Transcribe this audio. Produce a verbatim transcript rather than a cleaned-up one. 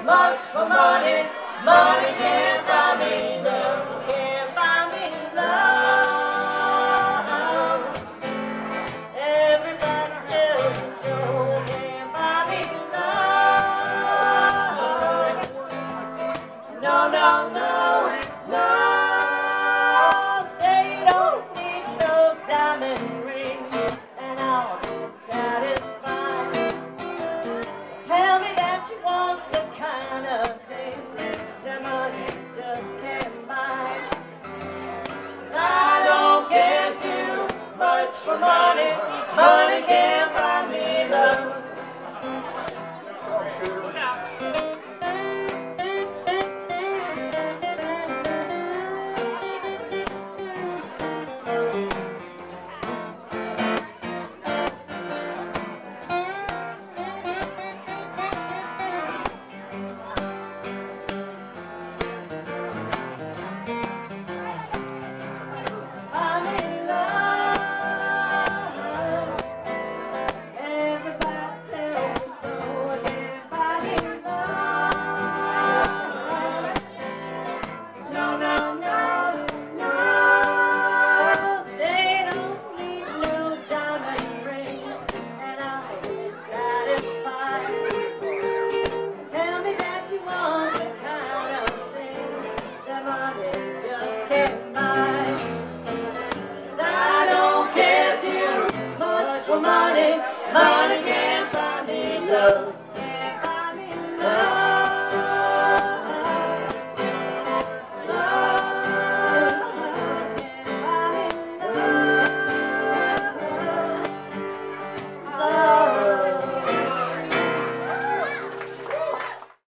much for money. Money can't buy me love. Can't buy me love. Everybody tells me so. Can't buy me love. No, no, no, no. Say you don't need no diamond ring, and I'll be satisfied. Tell me that you want the kind of thing that money just can't buy. I don't care too much for money. Money can't buy me love. Money.